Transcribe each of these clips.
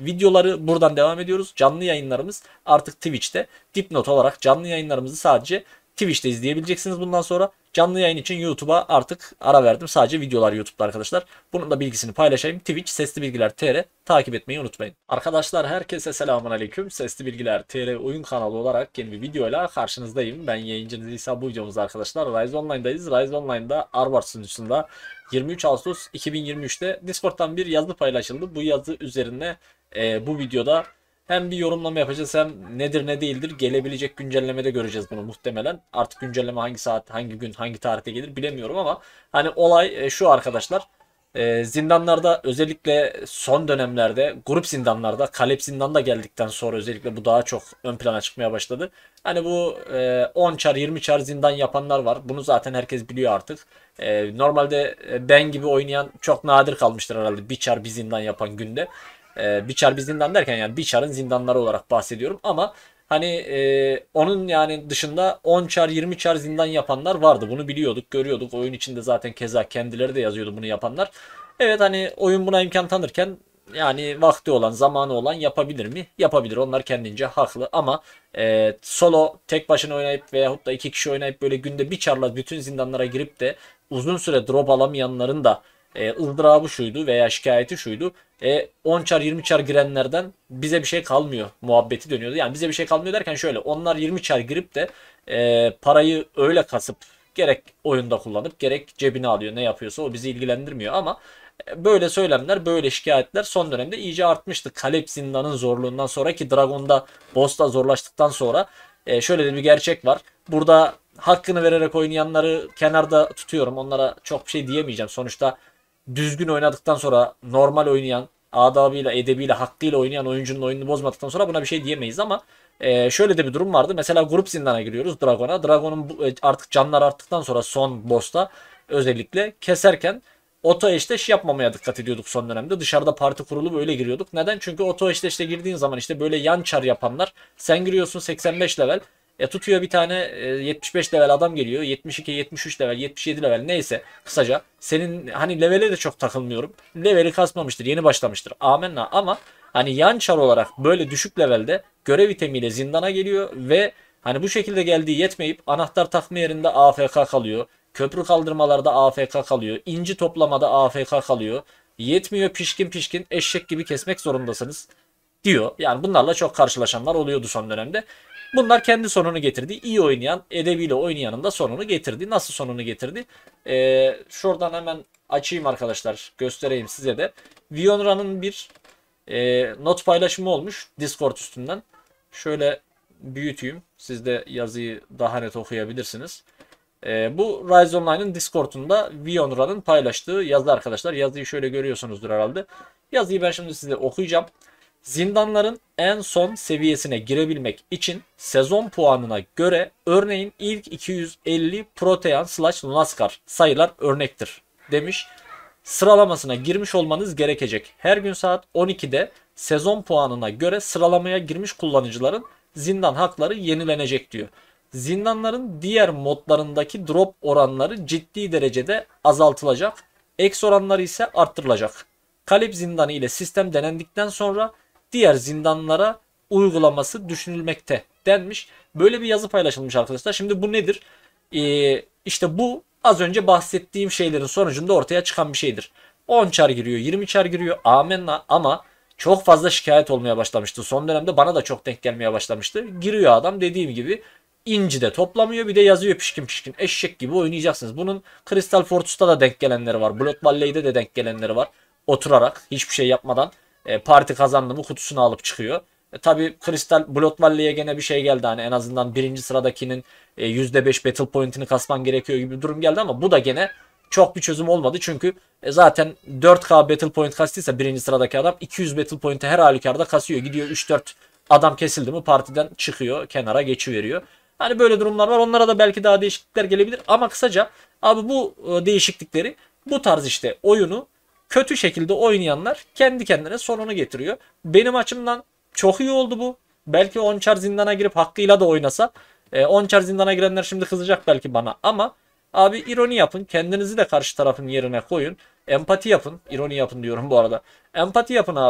videoları buradan devam ediyoruz. Canlı yayınlarımız artık Twitch'te. Dipnot olarak canlı yayınlarımızı sadece Twitch'te izleyebileceksiniz bundan sonra. Canlı yayın için YouTube'a artık ara verdim. Sadece videolar YouTube'da arkadaşlar. Bunun da bilgisini paylaşayım. Twitch Sesli Bilgiler TR takip etmeyi unutmayın. Arkadaşlar herkese selamun aleyküm. Sesli Bilgiler TR oyun kanalı olarak yeni bir videoyla karşınızdayım. Ben yayıncınız İsa, bu videomuzda arkadaşlar Rise Online'dayız. Rise Online'da Arbor sunucusunda 23 Ağustos 2023'te Discord'dan bir yazı paylaşıldı. Bu yazı üzerine bu videoda hem bir yorumlama yapacağız, hem nedir ne değildir gelebilecek güncellemede göreceğiz bunu muhtemelen. Artık güncelleme hangi saat, hangi gün, hangi tarihte gelir bilemiyorum ama hani olay şu arkadaşlar. Zindanlarda özellikle son dönemlerde grup zindanlarda, Kalep zindan da geldikten sonra özellikle bu daha çok ön plana çıkmaya başladı. Hani bu 10 çar 20 çar zindan yapanlar var. Bunu zaten herkes biliyor artık. Normalde ben gibi oynayan çok nadir kalmıştır herhalde bir çar bir zindan yapan günde. Bir çar bir zindan derken yani bir çarın zindanları olarak bahsediyorum ama hani onun yani dışında 10 çar 20 çar zindan yapanlar vardı. Bunu biliyorduk, görüyorduk. Oyun içinde zaten keza kendileri de yazıyordu bunu yapanlar. Evet, hani oyun buna imkan tanırken yani vakti olan, zamanı olan yapabilir mi? Yapabilir. Onlar kendince haklı ama solo tek başına oynayıp veyahut da iki kişi oynayıp böyle günde bir çarla bütün zindanlara girip de uzun süre drop alamayanların da ızdırabı şuydu veya şikayeti şuydu. 10 çar 20 çar girenlerden bize bir şey kalmıyor muhabbeti dönüyordu. Yani bize bir şey kalmıyor derken şöyle, onlar 20 çar girip de parayı öyle kasıp gerek oyunda kullanıp gerek cebine alıyor, ne yapıyorsa o bizi ilgilendirmiyor ama böyle söylemler, böyle şikayetler son dönemde iyice artmıştı. Kalep zindanın zorluğundan sonra, ki Dragon'da boss'ta zorlaştıktan sonra şöyle de bir gerçek var. Burada hakkını vererek oynayanları kenarda tutuyorum. Onlara çok bir şey diyemeyeceğim. Sonuçta düzgün oynadıktan sonra, normal oynayan, adabıyla, edebiyle, hakkıyla oynayan oyuncunun oyununu bozmadıktan sonra buna bir şey diyemeyiz ama şöyle de bir durum vardı. Mesela grup zindana giriyoruz Dragon'a. Dragon'un artık canlar arttıktan sonra son boss'ta özellikle keserken oto eşleş yapmamaya dikkat ediyorduk son dönemde. Dışarıda parti kurulu böyle giriyorduk. Neden? Çünkü oto eşleşte girdiğin zaman işte böyle yan çar yapanlar, sen giriyorsun 85 level, tutuyor bir tane 75 level adam geliyor. 72, 73 level, 77 level neyse kısaca. Senin hani levele de çok takılmıyorum. Leveli kasmamıştır, yeni başlamıştır. Amenna, ama hani yan çar olarak böyle düşük levelde görev itemiyle zindana geliyor ve hani bu şekilde geldiği yetmeyip anahtar takma yerinde AFK kalıyor. Köprü kaldırmalarda AFK kalıyor. İnci toplamada AFK kalıyor. Yetmiyor, pişkin pişkin eşek gibi kesmek zorundasınız diyor. Yani bunlarla çok karşılaşanlar oluyordu son dönemde. Bunlar kendi sonunu getirdi. İyi oynayan, edebiyle oynayanın da sonunu getirdi. Nasıl sonunu getirdi? Şuradan hemen açayım arkadaşlar. Göstereyim size de. Vionra'nın bir not paylaşımı olmuş Discord üstünden. Şöyle büyüteyim. Siz de yazıyı daha net okuyabilirsiniz. Bu Rise Online'ın Discord'unda Vionra'nın paylaştığı yazı arkadaşlar. Yazıyı şöyle görüyorsunuzdur herhalde. Yazıyı ben şimdi size okuyacağım. Zindanların en son seviyesine girebilmek için sezon puanına göre örneğin ilk 250 Protean/Lunaskar sayılar örnektir demiş. Sıralamasına girmiş olmanız gerekecek. Her gün saat 12'de sezon puanına göre sıralamaya girmiş kullanıcıların zindan hakları yenilenecek diyor. Zindanların diğer modlarındaki drop oranları ciddi derecede azaltılacak. Eks oranları ise arttırılacak. Kalep zindanı ile sistem denendikten sonra diğer zindanlara uygulaması düşünülmekte denmiş. Böyle bir yazı paylaşılmış arkadaşlar. Şimdi bu nedir? İşte bu az önce bahsettiğim şeylerin sonucunda ortaya çıkan bir şeydir. 10 çar giriyor, 20 çar giriyor. Amenna, ama çok fazla şikayet olmaya başlamıştı. Son dönemde bana da çok denk gelmeye başlamıştı. Giriyor adam, dediğim gibi inci de toplamıyor, bir de yazıyor pişkin pişkin. Eşek gibi oynayacaksınız. Bunun Crystal Fortress'ta da denk gelenleri var. Blood Valley'de de denk gelenleri var. Oturarak hiçbir şey yapmadan parti kazandı mı kutusunu alıp çıkıyor. Tabi Crystal Blood Valley'e gene bir şey geldi, hani en azından birinci sıradakinin %5 battle point'ini kasman gerekiyor gibi bir durum geldi ama bu da gene çok bir çözüm olmadı. Çünkü zaten 4K battle point kastıysa birinci sıradaki adam 200 battle point'i her halükarda kasıyor. Gidiyor 3-4 adam kesildi mi partiden çıkıyor, kenara geçiveriyor. Hani böyle durumlar var. Onlara da belki daha değişiklikler gelebilir ama kısaca abi bu değişiklikleri, bu tarz işte oyunu kötü şekilde oynayanlar kendi kendine sonunu getiriyor. Benim açımdan çok iyi oldu bu. Belki 10 çar zindana girip hakkıyla da oynasa. 10 çar zindana girenler şimdi kızacak belki bana ama abi ironi yapın. Kendinizi de karşı tarafın yerine koyun. Empati yapın. İroni yapın diyorum bu arada. Empati yapın abi.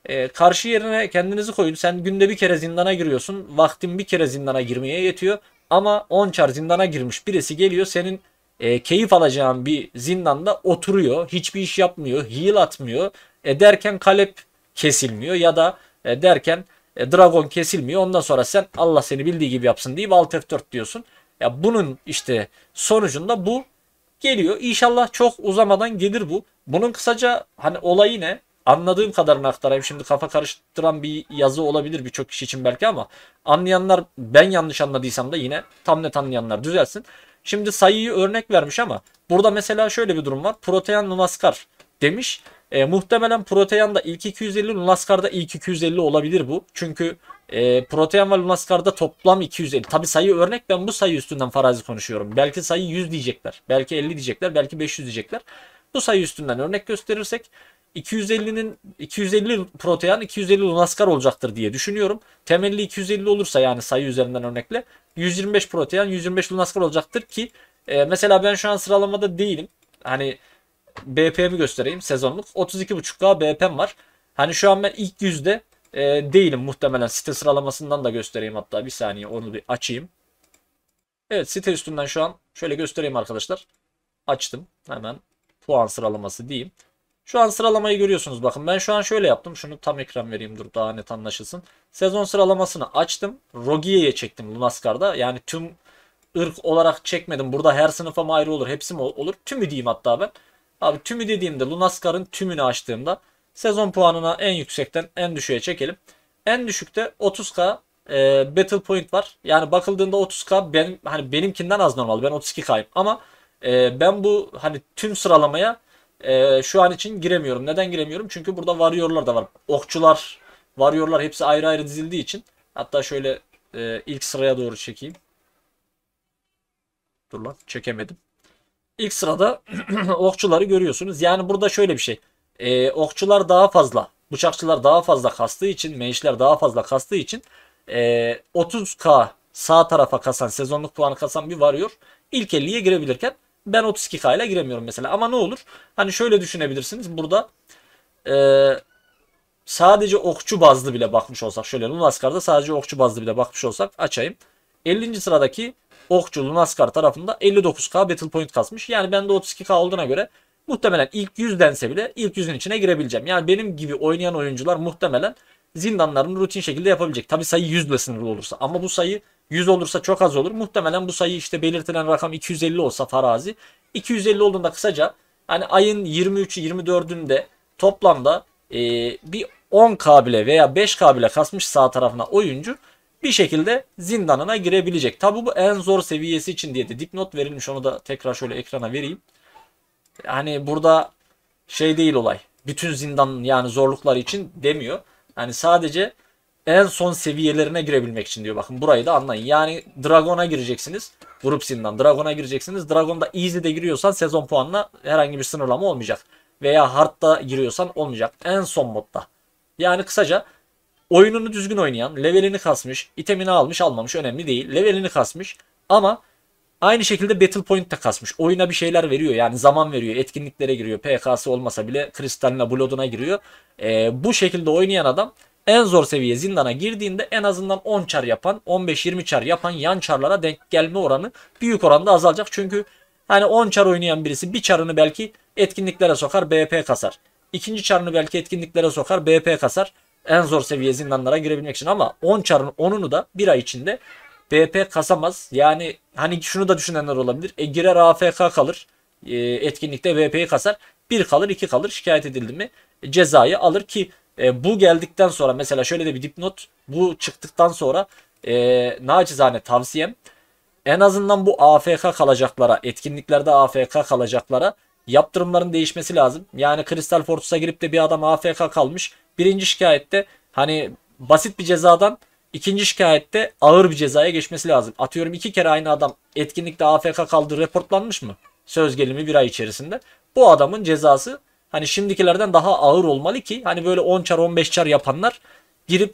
Karşı yerine kendinizi koyun. Sen günde bir kere zindana giriyorsun. Vaktin bir kere zindana girmeye yetiyor. Ama 10 çar zindana girmiş birisi geliyor. Senin keyif alacağın bir zindanda oturuyor. Hiçbir iş yapmıyor. Heal atmıyor. Derken kalep kesilmiyor. Ya da derken dragon kesilmiyor. Ondan sonra sen Allah seni bildiği gibi yapsın deyip Alt F4 diyorsun. Ya bunun işte sonucunda bu geliyor. İnşallah çok uzamadan gelir bu. Bunun kısaca hani olayı ne? Anladığım kadarını aktarayım. Şimdi kafa karıştıran bir yazı olabilir birçok kişi için belki ama anlayanlar, ben yanlış anladıysam da yine tam net anlayanlar düzelsin. Şimdi sayıyı örnek vermiş ama burada mesela şöyle bir durum var. Protean Lunaskar demiş. Muhtemelen Protean da ilk 250, Lunaskar da ilk 250 olabilir bu. Çünkü Protean ve Lunaskar'da toplam 250. Tabi sayı örnek, ben bu sayı üstünden farazi konuşuyorum. Belki sayı 100 diyecekler. Belki 50 diyecekler. Belki 500 diyecekler. Bu sayı üstünden örnek gösterirsek 250 Protean 250 Lunaskar olacaktır diye düşünüyorum. Temelli 250 olursa yani sayı üzerinden örnekle 125 Protean 125 Lunaskar olacaktır ki mesela ben şu an sıralamada değilim. Hani BP'mi göstereyim sezonluk. 32.5K BP'm var. Hani şu an ben ilk yüzde değilim muhtemelen. Site sıralamasından da göstereyim hatta. Bir saniye onu bir açayım. Evet, site üstünden şu an şöyle göstereyim arkadaşlar. Açtım. Hemen puan sıralaması diyeyim. Şu an sıralamayı görüyorsunuz. Bakın ben şu an şöyle yaptım. Şunu tam ekran vereyim, dur daha net anlaşılsın. Sezon sıralamasını açtım. Rogia'ya çektim Lunaskar'da. Yani tüm ırk olarak çekmedim. Burada her sınıfa mı ayrı olur, hepsi mi olur? Tümü diyeyim hatta ben. Abi tümü dediğimde Lunaskar'ın tümünü açtığımda sezon puanına en yüksekten en düşüğe çekelim. En düşükte 30K Battle Point var. Yani bakıldığında 30K benim, hani benimkinden az normal. Ben 32K'yım ama ben bu hani tüm sıralamaya şu an için giremiyorum. Neden giremiyorum? Çünkü burada Warrior'lar da var. Okçular, Warrior'lar hepsi ayrı ayrı dizildiği için. Hatta şöyle ilk sıraya doğru çekeyim. Dur lan, çekemedim. İlk sırada okçuları görüyorsunuz. Yani burada şöyle bir şey. Okçular daha fazla, bıçakçılar daha fazla kastığı için, mage'ler daha fazla kastığı için 30K sağ tarafa kasan, sezonluk puanı kasan bir varıyor. İlk 50'ye girebilirken ben 32K ile giremiyorum mesela. Ama ne olur? Hani şöyle düşünebilirsiniz. Burada e, sadece okçu bazlı bile bakmış olsak, şöyle Lunaskar'da sadece okçu bazlı bile bakmış olsak açayım. 50. sıradaki okçu Lunaskar tarafında 59K Battle Point kasmış. Yani bende 32K olduğuna göre muhtemelen ilk 100 dense bile ilk 100'ün içine girebileceğim. Yani benim gibi oynayan oyuncular muhtemelen zindanlarını rutin şekilde yapabilecek. Tabi sayı 100 ile sınırlı olursa. Ama bu sayı 100 olursa çok az olur. Muhtemelen bu sayı işte belirtilen rakam 250 olsa farazi. 250 olduğunda kısaca hani ayın 23'ü 24'ünde toplamda bir 10K bile veya 5K bile kasmış sağ tarafına oyuncu bir şekilde zindanına girebilecek. Tabi bu en zor seviyesi için diye de dipnot verilmiş. Onu da tekrar şöyle ekrana vereyim. Hani burada şey değil olay. Bütün zindan yani zorlukları için demiyor. Yani sadece en son seviyelerine girebilmek için diyor. Bakın burayı da anlayın. Yani Dragon'a gireceksiniz. Grup zindan. Dragon'a gireceksiniz. Dragon'da Easy'de giriyorsan sezon puanına herhangi bir sınırlama olmayacak. Veya Hard'da giriyorsan olmayacak. En son modda. Yani kısaca oyununu düzgün oynayan, levelini kasmış, itemini almış almamış önemli değil. Levelini kasmış ama aynı şekilde Battle Point de kasmış. Oyuna bir şeyler veriyor, yani zaman veriyor, etkinliklere giriyor. PK'sı olmasa bile Kristal'ine, Blood'una giriyor. Bu şekilde oynayan adam en zor seviye zindana girdiğinde en azından 10 çar yapan, 15-20 çar yapan yan çarlara denk gelme oranı büyük oranda azalacak. Çünkü hani 10 çar oynayan birisi bir çarını belki etkinliklere sokar, BP kasar. İkinci çarını belki etkinliklere sokar, BP kasar. En zor seviye zindanlara girebilmek için, ama 10 çarın 10'unu da bir ay içinde BP kasamaz. Yani hani şunu da düşünenler olabilir. Girer AFK kalır. Etkinlikte VP'yi kasar. Bir kalır, iki kalır. Şikayet edildi mi cezayı alır ki bu geldikten sonra mesela şöyle de bir dipnot. Bu çıktıktan sonra naçizane tavsiyem, en azından bu AFK kalacaklara, etkinliklerde AFK kalacaklara yaptırımların değişmesi lazım. Yani Crystal Fortress'a girip de bir adam AFK kalmış. Birinci şikayette hani basit bir cezadan ikinci şikayette ağır bir cezaya geçmesi lazım. Atıyorum 2 kere aynı adam etkinlikte AFK kaldığı reportlanmış mı? Söz gelimi bir ay içerisinde. Bu adamın cezası hani şimdikilerden daha ağır olmalı ki hani böyle 10 çar 15 çar yapanlar girip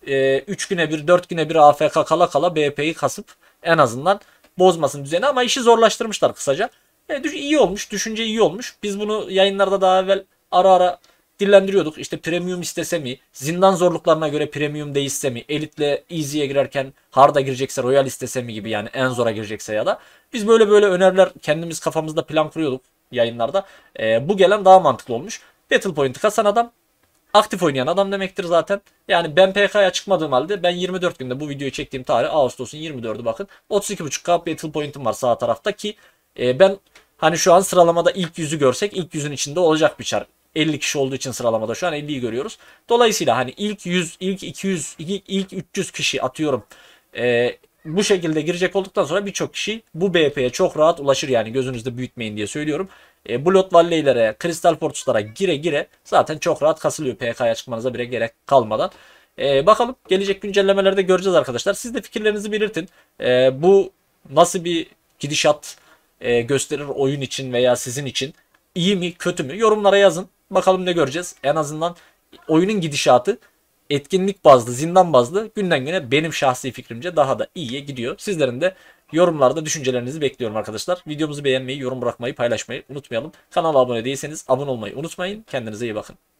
3 güne bir 4 güne bir AFK kala kala BP'yi kasıp en azından bozmasın düzeni, ama işi zorlaştırmışlar kısaca. İyi olmuş, düşünce iyi olmuş. Biz bunu yayınlarda daha evvel ara ara dillendiriyorduk. İşte premium istese mi? Zindan zorluklarına göre premium değişse mi? Elite'le easy'ye girerken hard'a girecekse royal istese mi gibi, yani en zora girecekse ya da. Biz böyle böyle öneriler kendimiz kafamızda plan kuruyorduk yayınlarda. Bu gelen daha mantıklı olmuş. Battle Point'i kasan adam aktif oynayan adam demektir zaten. Yani ben PK'ya çıkmadığım halde ben 24 günde bu videoyu çektiğim tarih Ağustos'un 24'ü bakın. 32.5k Battle Point'im var sağ tarafta ki ben hani şu an sıralamada ilk yüzü görsek ilk yüzün içinde olacak bir çar. 50 kişi olduğu için sıralamada şu an 50'yi görüyoruz. Dolayısıyla hani ilk 100, ilk 200, ilk 300 kişi atıyorum. Bu şekilde girecek olduktan sonra birçok kişi bu BP'ye çok rahat ulaşır, yani gözünüzde büyütmeyin diye söylüyorum. Blood Valley'lere, Crystal Fortress'lara gire gire zaten çok rahat kasılıyor PK'ya çıkmanıza bile gerek kalmadan. Bakalım gelecek güncellemelerde göreceğiz arkadaşlar. Siz de fikirlerinizi belirtin. Bu nasıl bir gidişat gösterir oyun için veya sizin için? İyi mi kötü mü? Yorumlara yazın. Bakalım ne göreceğiz. En azından oyunun gidişatı etkinlik bazlı, zindan bazlı günden güne benim şahsi fikrimce daha da iyiye gidiyor. Sizlerin de yorumlarda düşüncelerinizi bekliyorum arkadaşlar. Videomuzu beğenmeyi, yorum bırakmayı, paylaşmayı unutmayalım. Kanala abone değilseniz abone olmayı unutmayın. Kendinize iyi bakın.